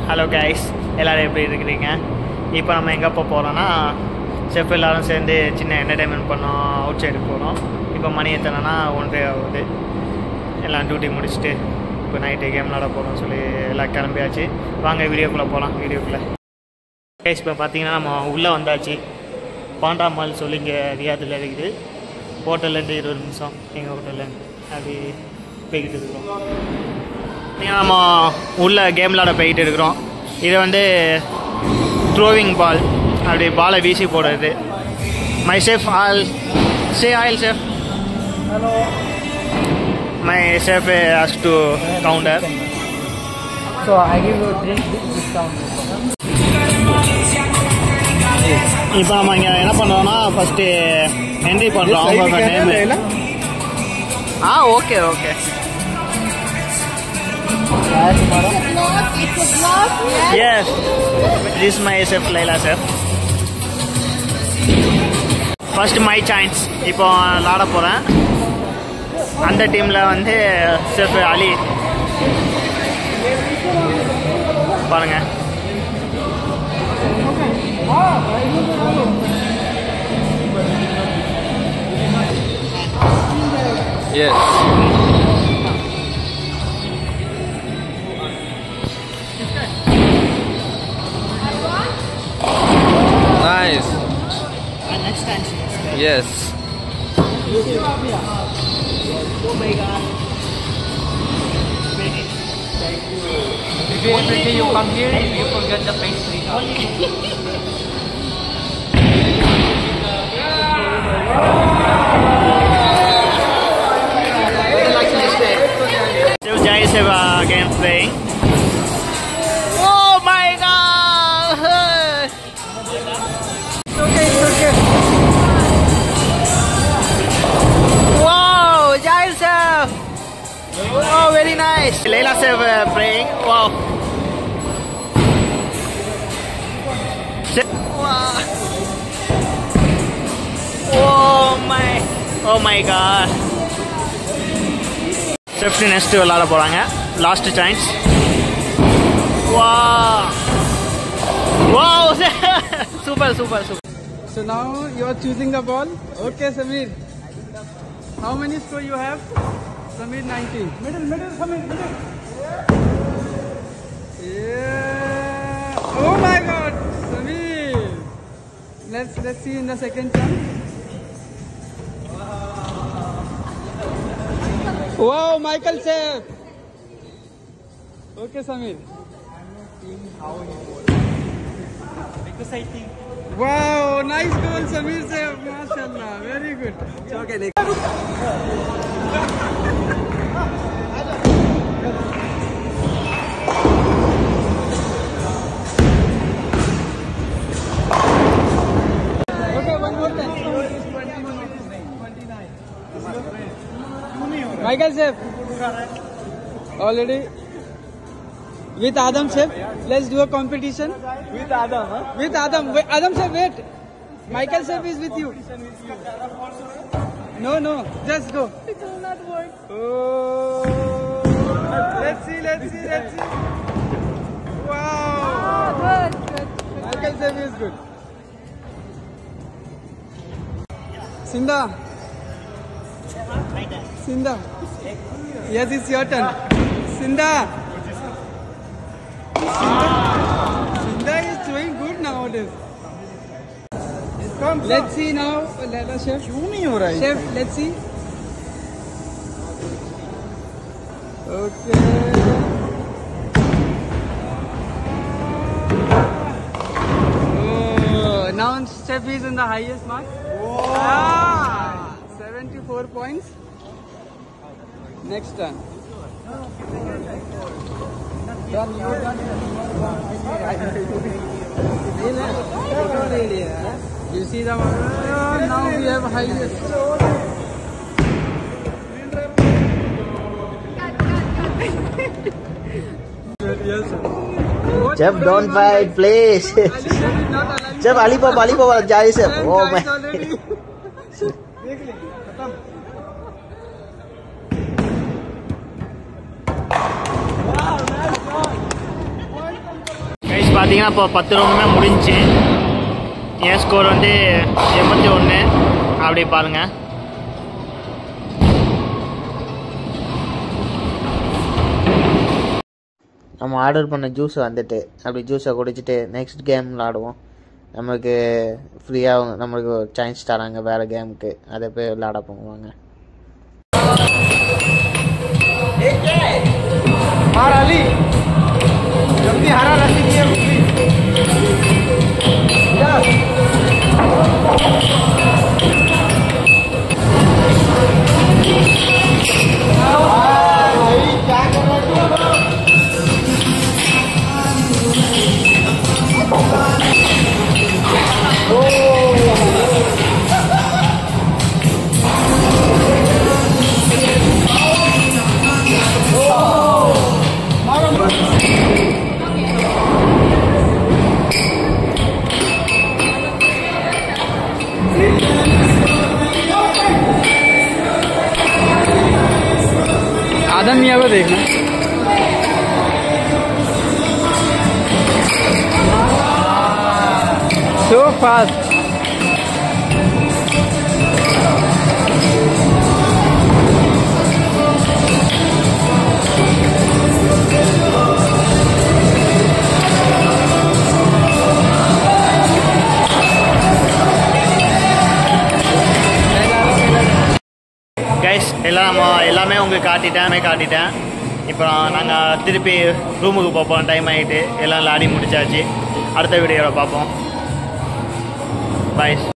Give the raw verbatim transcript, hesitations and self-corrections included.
Hello guys, எல்லோரும் எப்படி இருக்கிறீங்க? இப்போ நம்ம எங்கே போக போகிறோன்னா, செஃப் எல்லோரும் சேர்ந்து சின்ன என்டர்டைன்மெண்ட் பண்ணோம், அவுட் சைடு போகிறோம். இப்போ மணி எத்தனைனா ஒன்றே ஆகுது. எல்லாம் டியூட்டி முடிச்சுட்டு இப்போ நைட்டு கேம் விளாட போகிறோம் சொல்லி எல்லாம் கிளம்பியாச்சு. வாங்க வீடியோக்குள்ளே போகலாம். வீடியோக்குள்ளே கைஸ் இப்போ பார்த்தீங்கன்னா நம்ம உள்ளே வந்தாச்சு. பாண்டா மால் சொல்லி இங்கே ரியாத்தில் இருக்குது. ஹோட்டல்லேருந்து இருபது நிமிஷம் எங்கள் ஹோட்டல்லேருந்து அப்படி போய்கிட்டு இருக்கிறோம். நம்ம உள்ள கேம் விளாட போய்கிட்டு இருக்கிறோம். இது வந்து த்ரோவிங் பால், அப்படி பாலை வீசி போடுறது. My chef all say oil chef hello my chef has to counter. So I give you drink discount. இப்போ நம்ம இங்கே என்ன பண்ணுறோம்னா ஃபஸ்ட்டு என்ட்ரி பண்ணுறோம் அவங்களோட நேம். ஆ okay okay Yes, this is my chef Laila chef. First my chance. இப்போ விளாட போகிறேன். அந்த டீமில் வந்து செஃப் அலி பாருங்க. Yes. Nice. And next time, Yes. Oh my God. If you every day you come here, you forget the pastry. Chef Jai Chef again playing. Oh my God! It's okay, it's okay. Wow, Jai Chef! Oh, very nice. Laila Chef uh, playing. Wow. Chef. Wow. Oh my! Oh my God! Chef next விளாட போறாங்க. Last chance. Wow! Wow! Super, super, super. So now you are choosing the ball. Okay, Samir. How many score you have? Samir nineteen. Middle, middle, Samir, middle. Yeah. Oh my God, Samir. Let's let's see in the second chance. Wow, Michael Chef. Okay, Samir. Exciting. Wow, nice goal, Samir Chef. MashaAllah, very good. Okay, next. Okay, one more time. Michael Chef. Already. With Adam Chef, let's do a competition. With Adam, huh? With Adam. Wait, Adam Chef, wait. Michael Chef is with you. No, no. Just go. It will not work. Oh. Let's see, let's see, let's see. Wow. Ah, good, good. Michael Chef is good. Sinda. Sinda. Yes, it's your turn. Sinda. Sinda is doing good nowadays. Let's see now, Laila Chef. Chef, let's see. Okay. Oh, now Chef is in the highest mark. Ah, seventy-four points. Next turn. Done, you done. You see the uh, now we have highest. Yes. Chef, don't fight, please. Chef, Ali Papa, Ali Papa, Jai Chef. Oh my. பார்த்தீங்கன்னா இப்போ பத்து ரவுண்டுமே முடிஞ்சு என் score வந்து எண்பத்தி ஒன்று. அப்படி பாருங்கள். நம்ம ஆர்டர் பண்ண ஜூஸ் வந்துட்டு அப்படி ஜூஸை குடிச்சிட்டு நெக்ஸ்ட் கேம் விளாடுவோம். நம்மளுக்கு ஃப்ரீயாக நம்மளுக்கு சான்ஸ் தராங்க வேறு கேமுக்கு, அதை போய் விளாட போவாங்க. आदम मियाँ को देखना so fast. கைஸ் எல்லாம் எல்லாமே உங்களுக்கு காட்டிட்டேன் காட்டிட்டேன் இப்போ நாங்கள் திருப்பி ரூமுக்கு போப்போம். டைம் ஆகிட்டு எல்லாம் விளாடி முடிச்சாச்சு. அடுத்த வீடியோவில் பார்ப்போம். பாய்.